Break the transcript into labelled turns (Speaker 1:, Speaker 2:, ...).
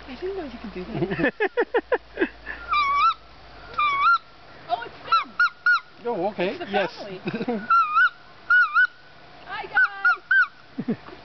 Speaker 1: I didn't know you could do that. Oh, it's them.
Speaker 2: Oh, okay.
Speaker 1: It's the
Speaker 2: yes.
Speaker 1: family. Hi, guys.